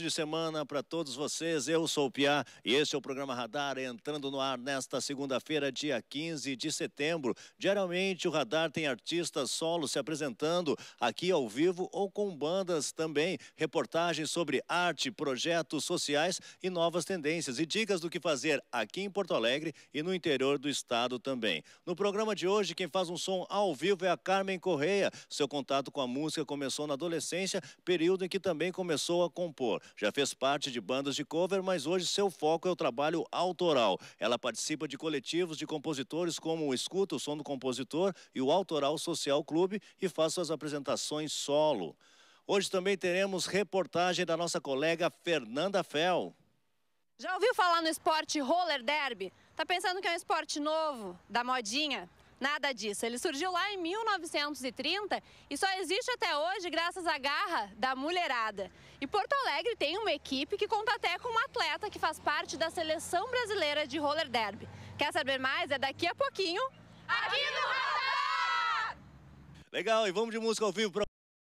De semana para todos vocês, eu sou o Piá e este é o programa Radar entrando no ar nesta segunda-feira, dia 15 de setembro. Diariamente o Radar tem artistas solos se apresentando aqui ao vivo ou com bandas também, reportagens sobre arte, projetos sociais e novas tendências e dicas do que fazer aqui em Porto Alegre e no interior do estado também. No programa de hoje, quem faz um som ao vivo é a Carmen Correia. Seu contato com a música começou na adolescência, período em que também começou a compor. Já fez parte de bandas de cover, mas hoje seu foco é o trabalho autoral. Ela participa de coletivos de compositores como o Escuta, o Som do Compositor e o Autoral Social Clube e faz suas apresentações solo. Hoje também teremos reportagem da nossa colega Fernanda Fel. Já ouviu falar no esporte roller derby? Tá pensando que é um esporte novo, da modinha? Nada disso. Ele surgiu lá em 1930 e só existe até hoje graças à garra da mulherada. E Porto Alegre tem uma equipe que conta até com um atleta que faz parte da seleção brasileira de roller derby. Quer saber mais? É daqui a pouquinho, aqui no Radar! Legal, e vamos de música ao vivo para...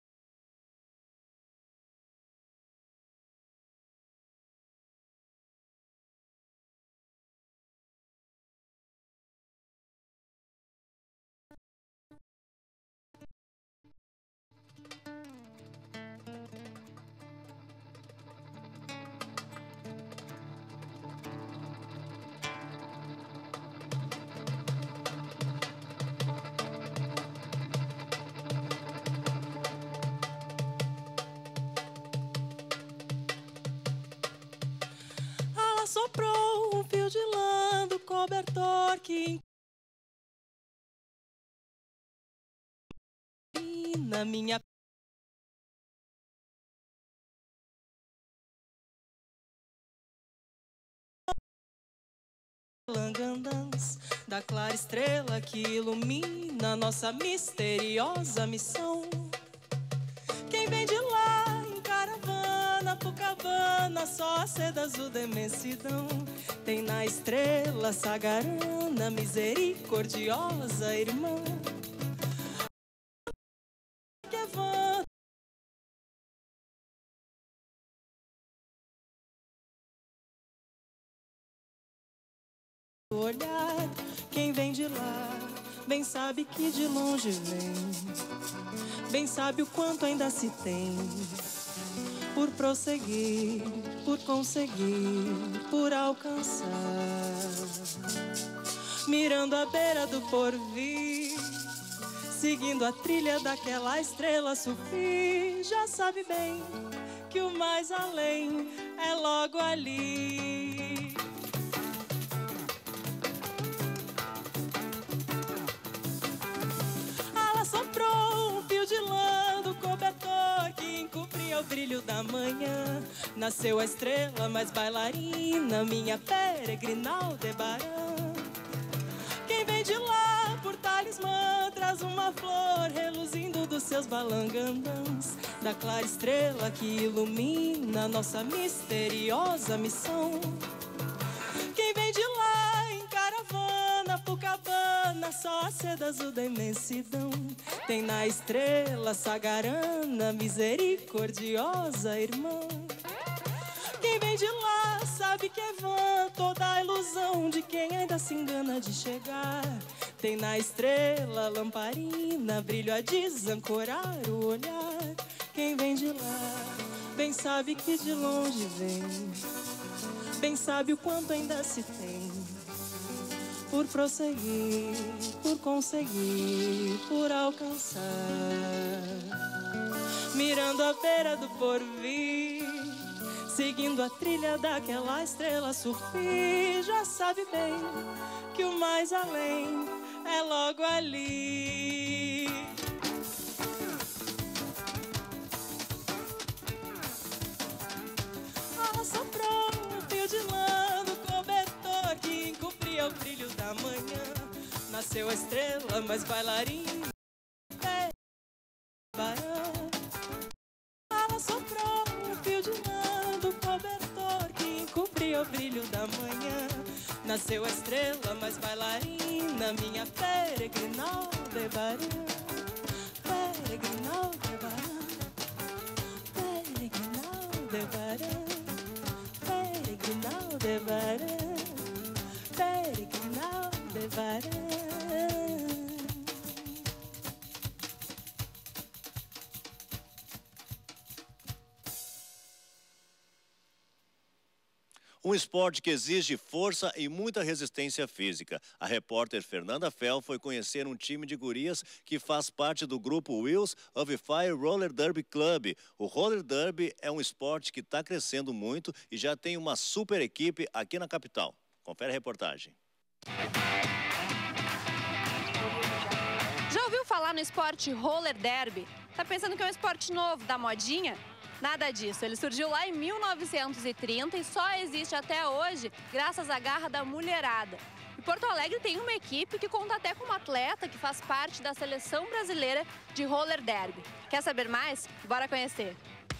Soprou um fio de lã do cobertor que na minha langandãs da clara estrela que ilumina nossa misteriosa missão. Quem vem de lá em caravana, Pucavana, só a seda azul da imensidão. Tem na estrela sagarana, misericordiosa irmã. Que vã olhar, quem vem de lá, bem sabe que de longe vem, bem sabe o quanto ainda se tem por prosseguir, por conseguir, por alcançar. Mirando a beira do porvir, seguindo a trilha daquela estrela sufir, já sabe bem que o mais além é logo ali. Ela soprou um fio de lã do cobertor que encobria o brilho da manhã. Nasceu a estrela mais bailarina, minha peregrina Aldebaran. Quem vem de lá por talismã traz uma flor reluzindo dos seus balangandãs, da clara estrela que ilumina nossa misteriosa missão. Quem vem de lá em caravana, Pucavana, só a seda azul da imensidão. Tem na estrela sagarana, misericordiosa irmã. Quem vem de lá sabe que é vã toda a ilusão de quem ainda se engana de chegar. Tem na estrela lamparina, brilho a desancorar o olhar. Quem vem de lá, bem sabe que de longe vem, bem sabe o quanto ainda se tem por prosseguir, por conseguir, por alcançar. Mirando a beira do porvir, seguindo a trilha daquela estrela sufir, já sabe bem que o mais além é logo ali. Ela soprou um fio de lã do cobertor que encobria o brilho da manhã. Nasceu a estrela mais bailarina, ela soprou um fio de lã do cobertor que encobria o brilho da manhã. Nasceu a estrela mais bailarina, minha peregrina Aldebaran. Peregrina Aldebaran, peregrina Aldebaran. Aldebaran, peregrinal Aldebaran. Um esporte que exige força e muita resistência física. A repórter Fernanda Fel foi conhecer um time de gurias que faz parte do grupo Wheels of Fire Roller Derby Club. O roller derby é um esporte que está crescendo muito e já tem uma super equipe aqui na capital. Confere a reportagem. Já ouviu falar no esporte roller derby? Tá pensando que é um esporte novo, da modinha? Nada disso, ele surgiu lá em 1930 e só existe até hoje graças à garra da mulherada. E Porto Alegre tem uma equipe que conta até com uma atleta que faz parte da seleção brasileira de roller derby. Quer saber mais? Bora conhecer!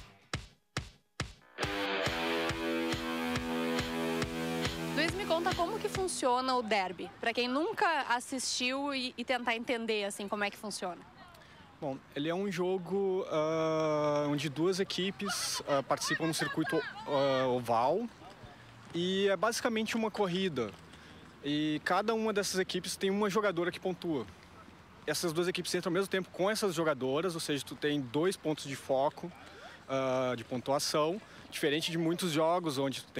Luiz, me conta como que funciona o derby, para quem nunca assistiu e tentar entender assim como é que funciona. Bom, ele é um jogo onde duas equipes participam no circuito oval e é basicamente uma corrida. E cada uma dessas equipes tem uma jogadora que pontua. Essas duas equipes entram ao mesmo tempo com essas jogadoras, ou seja, tu tem 2 pontos de foco de pontuação, diferente de muitos jogos onde tu tem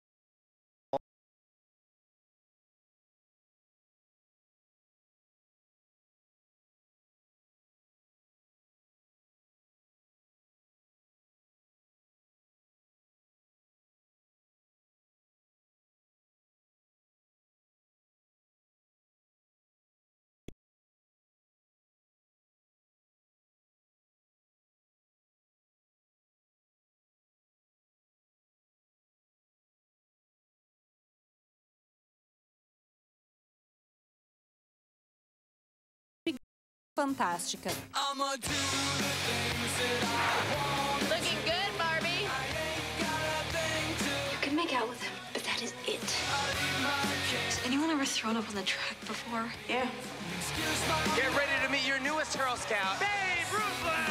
Fantástica. Looking good, Barbie. You can make out with him, but that is it. Has anyone ever thrown up on the track before? Yeah. Get ready to meet your newest Girl Scout, Babe Ruth.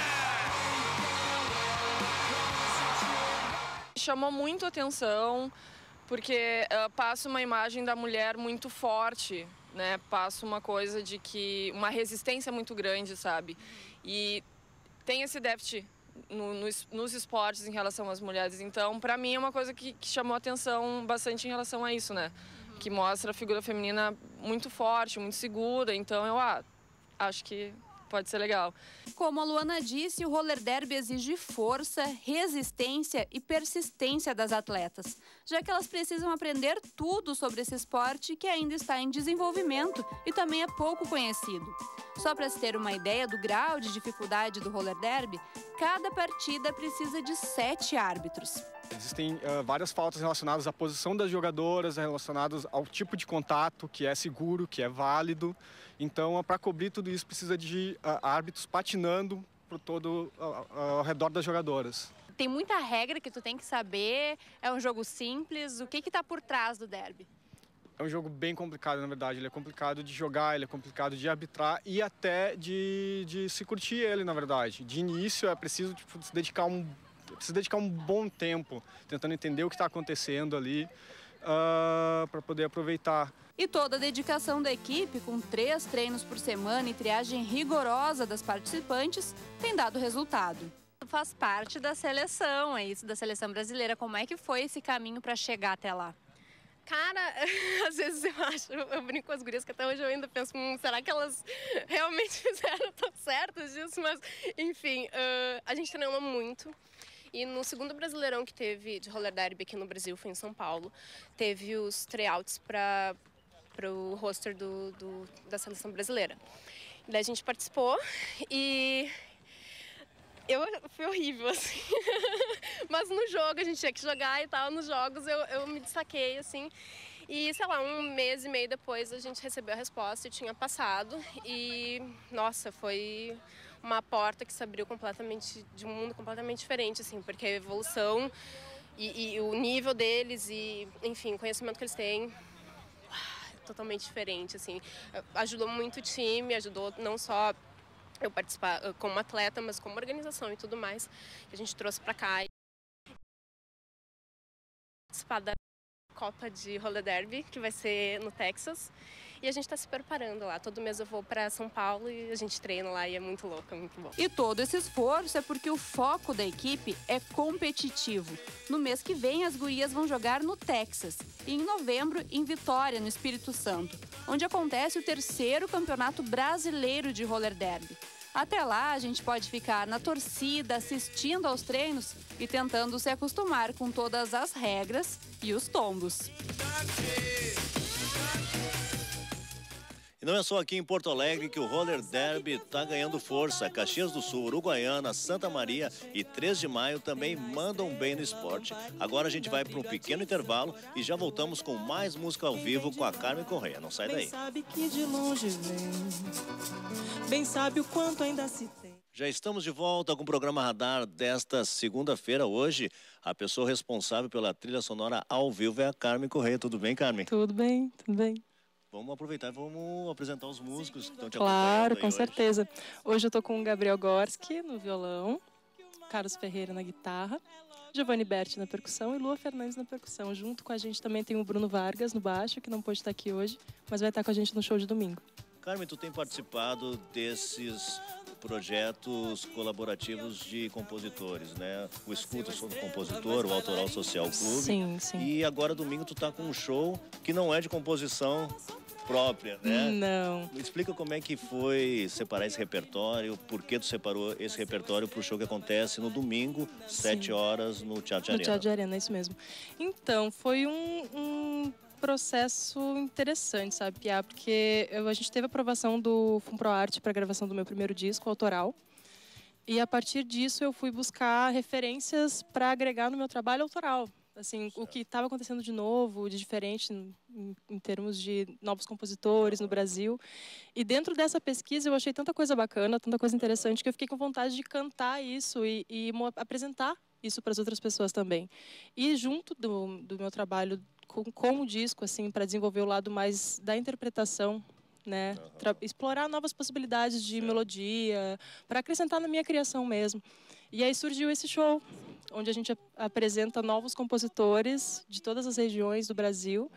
Chamou muito atenção porque passa uma imagem da mulher muito forte, né? Passa uma coisa de que uma resistência muito grande, sabe? E tem esse déficit nos esportes em relação às mulheres. Então, para mim é uma coisa que chamou atenção bastante em relação a isso, né? Que mostra a figura feminina muito forte, muito segura. Então, eu acho que pode ser legal. Como a Luana disse, o roller derby exige força, resistência e persistência das atletas, já que elas precisam aprender tudo sobre esse esporte que ainda está em desenvolvimento e também é pouco conhecido. Só para se ter uma ideia do grau de dificuldade do roller derby, cada partida precisa de 7 árbitros. Existem várias faltas relacionadas à posição das jogadoras, relacionadas ao tipo de contato, que é seguro, que é válido. Então, para cobrir tudo isso, precisa de árbitros patinando por todo ao redor das jogadoras. Tem muita regra que tu tem que saber, é um jogo simples. O que está por trás do derby? É um jogo bem complicado, na verdade. Ele é complicado de jogar, ele é complicado de arbitrar e até de se curtir ele, na verdade. De início, é preciso se dedicar um bom tempo tentando entender o que está acontecendo ali para poder aproveitar. E toda a dedicação da equipe, com 3 treinos por semana e triagem rigorosa das participantes, tem dado resultado. Faz parte da seleção, é isso, da seleção brasileira. Como é que foi esse caminho para chegar até lá? Cara, às vezes eu brinco com as gurias que até hoje eu ainda penso, será que elas realmente fizeram tão certo disso? Mas, enfim, a gente treinou muito. E no segundo Brasileirão que teve de roller derby aqui no Brasil, foi em São Paulo, teve os tryouts para o roster da seleção brasileira. Daí a gente participou e foi horrível, assim. Mas no jogo, a gente tinha que jogar e tal, nos jogos eu me destaquei, assim. E, sei lá, 1 mês e meio depois a gente recebeu a resposta e tinha passado. E, nossa, foi uma porta que se abriu completamente, de um mundo completamente diferente, assim, porque a evolução e o nível deles e, enfim, o conhecimento que eles têm é totalmente diferente, assim. Ajudou muito o time, ajudou não só eu participar como atleta, mas como organização e tudo mais, que a gente trouxe para cá. Participar da Copa de Roller Derby, que vai ser no Texas. E a gente está se preparando lá. Todo mês eu vou para São Paulo e a gente treina lá e é muito louco, é muito bom. E todo esse esforço é porque o foco da equipe é competitivo. No mês que vem, as gurias vão jogar no Texas e em novembro em Vitória, no Espírito Santo, onde acontece o 3º Campeonato Brasileiro de Roller Derby. Até lá, a gente pode ficar na torcida, assistindo aos treinos e tentando se acostumar com todas as regras e os tombos. E não é só aqui em Porto Alegre que o Roller Derby está ganhando força. Caxias do Sul, Uruguaiana, Santa Maria e 3 de Maio também mandam bem no esporte. Agora a gente vai para um pequeno intervalo e já voltamos com mais música ao vivo com a Carmen Correia. Não sai daí. Bem sabe que de longe vem, bem sabe o quanto ainda se tem. Já estamos de volta com o programa Radar desta segunda-feira. Hoje, a pessoa responsável pela trilha sonora ao vivo é a Carmen Correia. Tudo bem, Carmen? Tudo bem, tudo bem. Vamos aproveitar e vamos apresentar os músicos que estão te acompanhando. Claro, com certeza. Hoje eu tô com o Gabriel Gorski no violão, Carlos Ferreira na guitarra, Giovanni Berti na percussão e Lua Fernandes na percussão. Junto com a gente também tem o Bruno Vargas no baixo, que não pôde estar aqui hoje, mas vai estar com a gente no show de domingo. Carmen, tu tem participado desses projetos colaborativos de compositores, né? O Escuta Sou do Compositor, o Autoral Social Clube. Sim, sim. E agora domingo tu tá com um show que não é de composição própria, né? Não. Me explica como é que foi separar esse repertório, por que tu separou esse repertório para o show que acontece no domingo, 7 horas, no Teatro de Arena. No Teatro de Arena, é isso mesmo. Então, foi um processo interessante, sabe, Pia? Porque a gente teve a aprovação do FUNPROARTE para a gravação do meu primeiro disco, autoral. E a partir disso eu fui buscar referências para agregar no meu trabalho autoral. Assim, o que estava acontecendo de novo, de diferente em termos de novos compositores no Brasil. E dentro dessa pesquisa eu achei tanta coisa bacana, tanta coisa interessante, que eu fiquei com vontade de cantar isso e apresentar isso para as outras pessoas também. E junto do meu trabalho com o disco, assim, para desenvolver o lado mais da interpretação, né? Explorar novas possibilidades de melodia, para acrescentar na minha criação mesmo. E aí surgiu esse show, onde a gente apresenta novos compositores de todas as regiões do Brasil,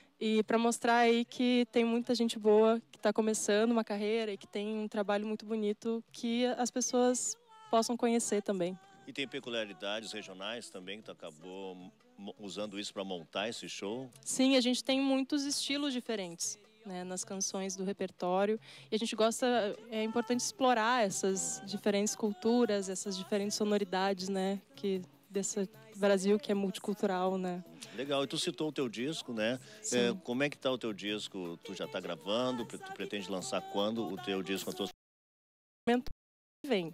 e para mostrar aí que tem muita gente boa que está começando uma carreira e que tem um trabalho muito bonito que as pessoas possam conhecer também. E tem peculiaridades regionais também, que tu acabou usando isso para montar esse show? Sim, a gente tem muitos estilos diferentes, né, nas canções do repertório. E a gente gosta, é importante explorar essas diferentes culturas, essas diferentes sonoridades, né, desse Brasil que é multicultural, né. Legal, e tu citou o teu disco, né? Como é que tá o teu disco? Tu já tá gravando? Tu pretende lançar quando o teu disco? Vem.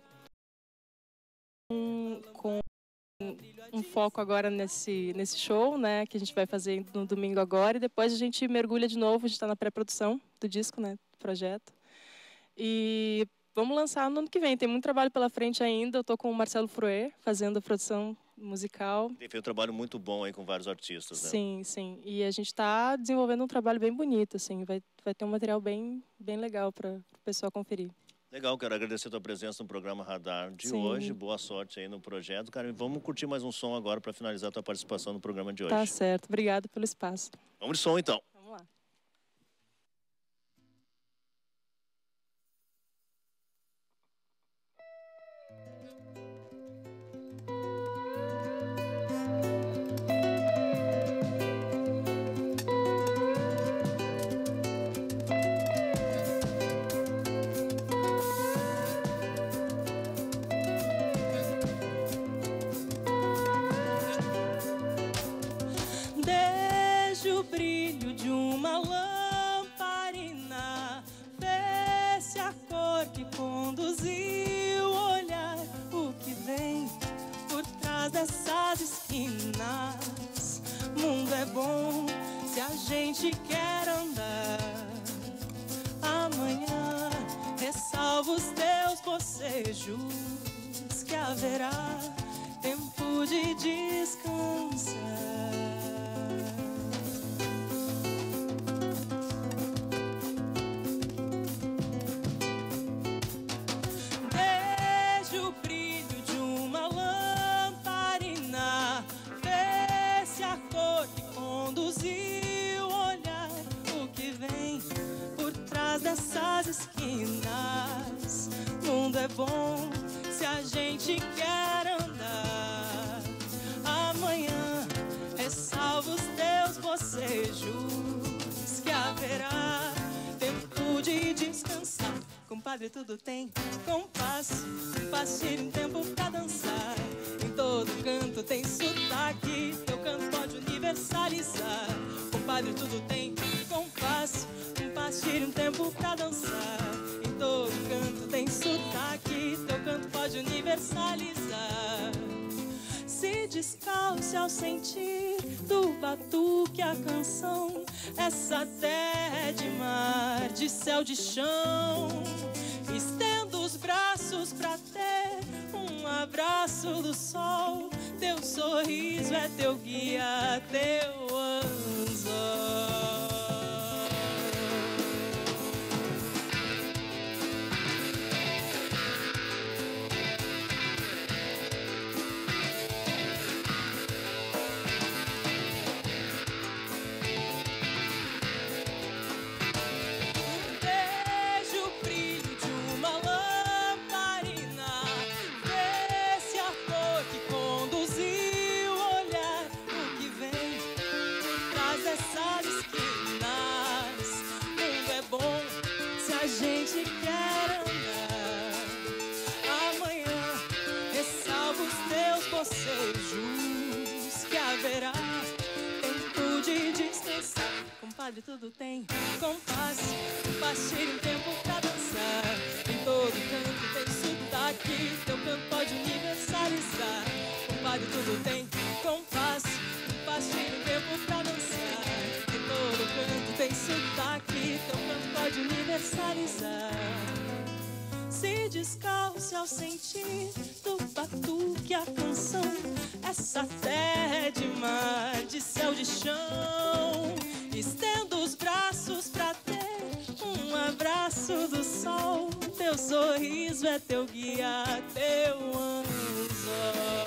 Com um foco agora nesse show, né, que a gente vai fazer no domingo agora, e depois a gente mergulha de novo, a gente está na pré-produção do disco, né, do projeto. E vamos lançar no ano que vem, tem muito trabalho pela frente ainda. Eu tô com o Marcelo Fruer fazendo a produção musical. Tem feito um trabalho muito bom aí com vários artistas, né? Sim, sim. E a gente está desenvolvendo um trabalho bem bonito, assim, vai ter um material bem legal para o pessoal conferir. Legal, quero agradecer a tua presença no programa Radar de hoje. Boa sorte aí no projeto. Cara, vamos curtir mais um som agora para finalizar a tua participação no programa de hoje. Tá certo, obrigada pelo espaço. Vamos de som então. Vamos lá. Dessas esquinas, mundo é bom se a gente quer andar. Amanhã ressalva os teus bocejos, que haverá tempo de descansar. Vejo o brilho de uma lâmpada, vê se a cor que conduz essas esquinas. Mundo é bom se a gente quer andar. Amanhã ressalva os teus bocejos, que haverá tempo de descansar. Compadre, tudo tem compasso, um passinho, um tempo pra dançar. Em todo canto tem sotaque, teu canto pode universalizar. Compadre, tudo tem compasso, um passinho, um tempo pra dançar. Em todo canto tem sotaque, teu canto pode universalizar. Se descalce ao sentir do batuque a canção. Essa terra é de mar, de céu, de chão. Estenda os braços pra ter um abraço do sol. Teu sorriso é teu guia, teu anzol. Gente quer andar. Amanhã ressalva os teus bocejos, que haverá tempo de descansar. Compadre, tudo tem compasso, um passinho, um tempo pra dançar. Em todo canto tem sotaque, teu canto pode universalizar. Compadre, tudo tem compasso, um passinho, um tempo pra dançar. Em todo canto tem sotaque, teu canto pode universalizar. Se descalce ao sentir do batuque a canção. Essa terra é de mar, de céu, de chão. Estenda os braços pra ter um abraço do sol. Teu sorriso é teu guia, teu anzol.